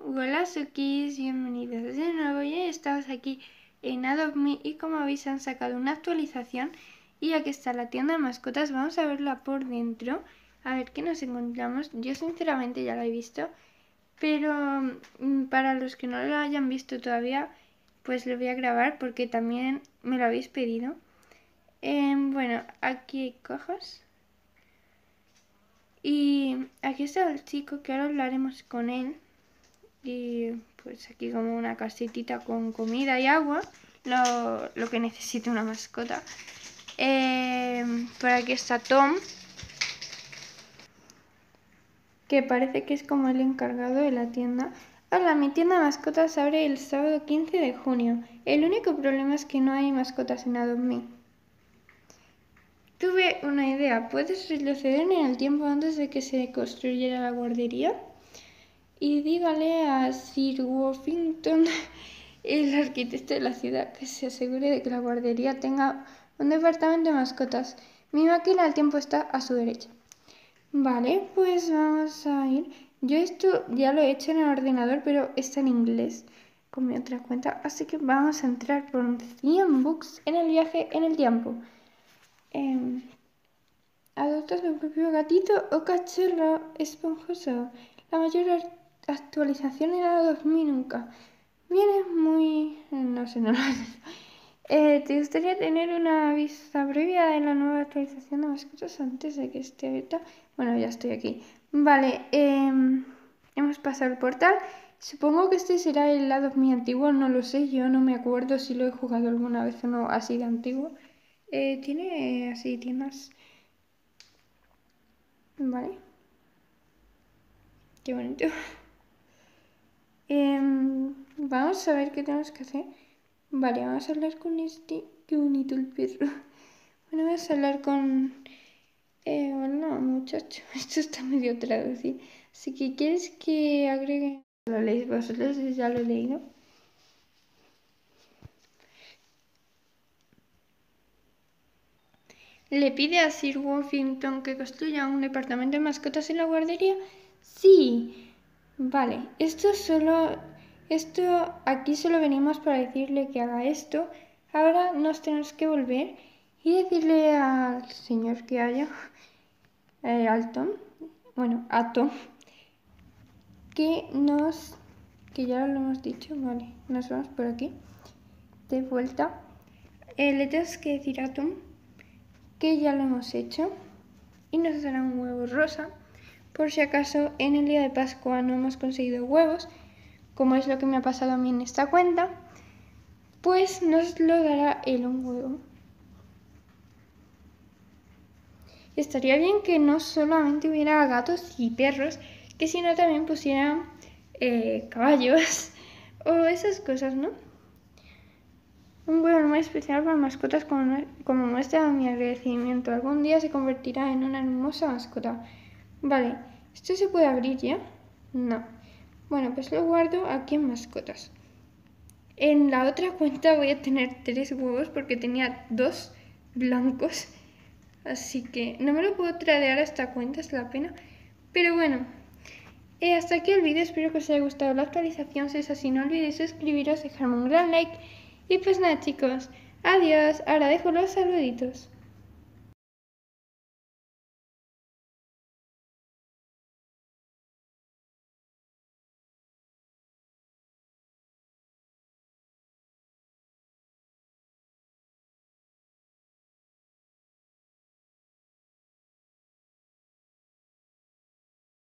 Hola Sukis, bienvenidos de nuevo. Ya estamos aquí en Adopt Me y como veis han sacado una actualización y aquí está la tienda de mascotas. Vamos a verla por dentro, a ver qué nos encontramos. Yo sinceramente ya la he visto, pero para los que no lo hayan visto todavía, pues lo voy a grabar porque también me lo habéis pedido. Bueno, aquí hay cajas. Y aquí está el chico que ahora hablaremos con él. Y pues aquí como una casetita con comida y agua, lo que necesita una mascota. Por aquí está Tom, que parece que es como el encargado de la tienda. Hola, mi tienda de mascotas abre el sábado 15 de junio. El único problema es que no hay mascotas en Adopt Me. Tuve una idea, ¿puedes retroceder en el tiempo antes de que se construyera la guardería? Y dígale a Sir Woffington, el arquitecto de la ciudad, que se asegure de que la guardería tenga un departamento de mascotas. Mi máquina del tiempo está a su derecha. Vale, pues vamos a ir. Yo esto ya lo he hecho en el ordenador, pero está en inglés con mi otra cuenta. Así que vamos a entrar por 100 bucks en el viaje en el tiempo. ¿Adoptas tu propio gatito o cachorro esponjoso? La mayor actualización era 2000 nunca. Vienes muy... no sé, no lo sé. ¿Te gustaría tener una vista previa de la nueva actualización de mascotas antes de que esté abierta? Bueno, ya estoy aquí. Vale, hemos pasado el portal. Supongo que este será el lado muy antiguo, no lo sé. Yo no me acuerdo si lo he jugado alguna vez o no así de antiguo. Tiene así tiendas... Vale. Qué bonito. Vamos a ver qué tenemos que hacer. Vale, vamos a hablar con este. Qué bonito el perro. Bueno, vamos a hablar con... Bueno, muchacho, esto está medio traducido. Así que, ¿quieres que agregue? ¿Lo leéis vosotros? Ya lo he leído. ¿Le pide a Sir Woffington que construya un departamento de mascotas en la guardería? Sí. Vale, aquí solo venimos para decirle que haga esto. Ahora nos tenemos que volver y decirle al señor que haya, al Tom, bueno, a Tom, que ya lo hemos dicho, vale, nos vamos por aquí, de vuelta. Le tenemos que decir a Tom que ya lo hemos hecho y nos dará un huevo rosa. Por si acaso en el día de Pascua no hemos conseguido huevos, como es lo que me ha pasado a mí en esta cuenta, pues nos lo dará él un huevo. Estaría bien que no solamente hubiera gatos y perros, que sino también pusieran caballos o esas cosas, ¿no? Un huevo muy especial para mascotas como muestra de mi agradecimiento. Algún día se convertirá en una hermosa mascota. Vale, ¿esto se puede abrir ya? No. Bueno, pues lo guardo aquí en mascotas. En la otra cuenta voy a tener 3 huevos porque tenía 2 blancos. Así que no me lo puedo tradear a esta cuenta, es la pena. Pero bueno, hasta aquí el vídeo. Espero que os haya gustado la actualización. Si es así, no olvidéis suscribiros, dejarme un gran like. Y pues nada chicos, adiós. Ahora dejo los saluditos.